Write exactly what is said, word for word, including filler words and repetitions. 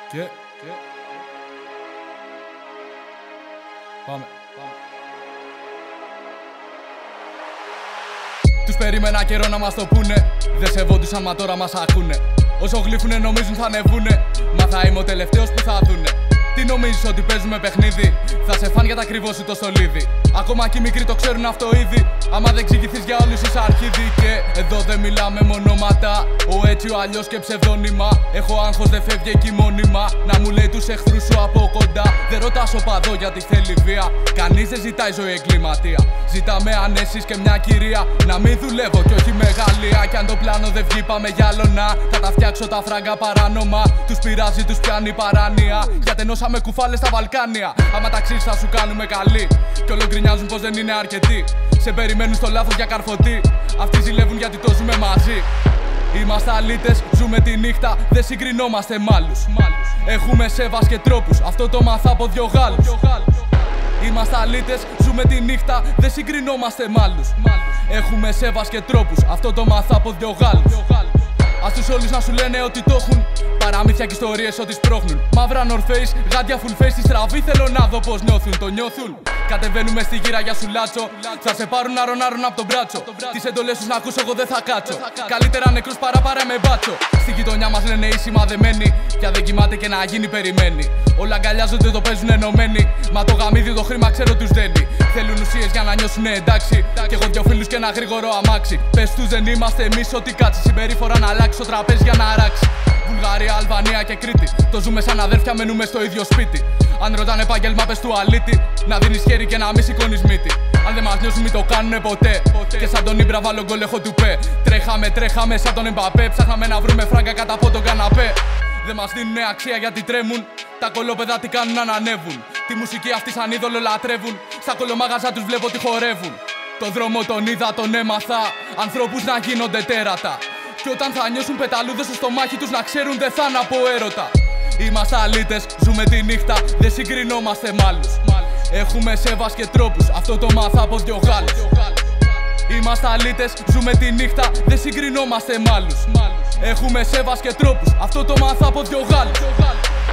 Και, και. Πάμε, πάμε. Τους περίμενα καιρό να μας το πούνε. Δεν σεβόντουσαν μα τώρα μας ακούνε. Όσο γλύφουνε νομίζουν θα ανεβούνε. Μα θα είμαι ο τελευταίος που θα δούνε. Τι νομίζεις ότι παίζουμε παιχνίδι? Θα σε φαν για τα κρυβό σου το στολίδι. Ακόμα και οι μικροί το ξέρουν αυτό ήδη. Άμα δεν εξηγηθείς για όλους είσαι αρχίδι. Και εδώ δεν μιλάμε μονόματα. Ο έτσι ο αλλιώς και ψευδόνυμα. Έχω άγχος δεν φεύγει εκεί μόνιμα. Να μου λέει τους εχθρούς σου από κοντά. Δεν ρωτάς οπαδό γιατί θέλει βία. Κανείς δεν ζητάει ζωή εγκληματία. Ζητάμε ανέσεις και μια κυρία. Να μην δουλεύω κι όχι μεγαλεία. Κι αν το πλάνο δεν βγει πάμε για λονά. Θα τα φτιάξω τα φράγκα παράνομα. Τους πειράζει, τους πιάνει παράνοια. Γιατί ενώσαμε κουφάλες στα Βαλκάνια. Άμα ταξίσεις θα σου κάνουμε καλή. Κι όλο γκρινιάζουν πως δεν είναι αρκετοί. Σε περιμένουν στο λάθος για καρφωτή. Αυτοί ζηλεύουν γιατί το ζούμε μαζί. Είμαστε αλήτες, ζούμε τη νύχτα, δεν συγκρινόμαστε μ' άλλους. Έχουμε σέβας και τρόπους, αυτό το μάθα από δυο Γάλλους. Είμαστε αλήτες, ζούμε τη νύχτα, δεν συγκρινόμαστε μ' άλλους. Έχουμε σέβας και τρόπους, αυτό το μάθα από δυο Γάλλους. Ας τους όλους να σου λένε ότι το έχουν. Παραμύθια και ιστορίες ό,τι σπρώχνουν. Μαύρα North Face, γάντια full face στη στραβή. Θέλω να δω πως νιώθουν, το νιώθουν. Κατεβαίνουμε στη γύρα για σουλάτσο. Θα σε πάρουν αρον-άρον απ' τον μπράτσο. Τις εντολές τους να ακούσω, εγώ δεν θα κάτσω. Καλύτερα νεκρός παρά παρά με μπάτσο. Στη γειτονιά μας λένε ήσυχα δεμένοι. Κι αν δεν κοιμάται και να γίνει περιμένει. Όλα αγκαλιάζονται, το παίζουν ενωμένοι. Μα το γαμίδι το χρήμα ξέρω τους δένει. Θέλουν ουσίες για να νιώσουν εντάξει. Κι εγώ δυο φίλους και ένα γρήγορο αμάξι. Πες τους δεν είμαστε εμείς ό,τι κάτσει. Συμπεριφορά να αλλάξει το τραπέζι για να αράξει. Βουλγαρία, Αλβανία και Κρήτη. Το ζούμε σαν αδέρφια, μένουμε στο ίδιο σπίτι. Αν ρωτάνε επάγγελμα, πες του αλήτη. Να δίνεις χέρι και να μη σηκώνεις μύτη. Αν δεν μας νιώσουν, μη το κάνουνε ποτέ. ποτέ. Και σαν τον Ήμπρα, βάλω γκολ, έχω του πέ. Τρέχαμε, τρέχαμε σαν τον Εμπαπέ. Ψάχναμε να βρούμε φράγκα κατά από τον καναπέ. Δεν μας δίνουνε αξία γιατί τρέμουν. Τα κολόπεδα τι κάνουν να ανέβουν. Τη μουσική αυτή σαν είδωλο λατρεύουν. Στα κολομάγαζα τους βλέπω τι χορεύουν. Το δρόμο τον είδα, τον έμαθα. Ανθρώπους να γίνονται τέρατα. Και όταν θα νιώσουν πεταλούδες στο στομάχι τους να ξέρουν δεν θα είναι από έρωτα. Είμαστε αλήτες, ζούμε τη νύχτα, δεν συγκρινόμαστε μ' άλλους. Έχουμε σέβας και τρόπους, αυτό το μάθα από δυο Γάλλους. Είμαστε αλήτες, ζούμε τη νύχτα, δεν συγκρινόμαστε μ' άλλους. Έχουμε σέβας και τρόπους, αυτό το μάθα από δυο Γάλλους.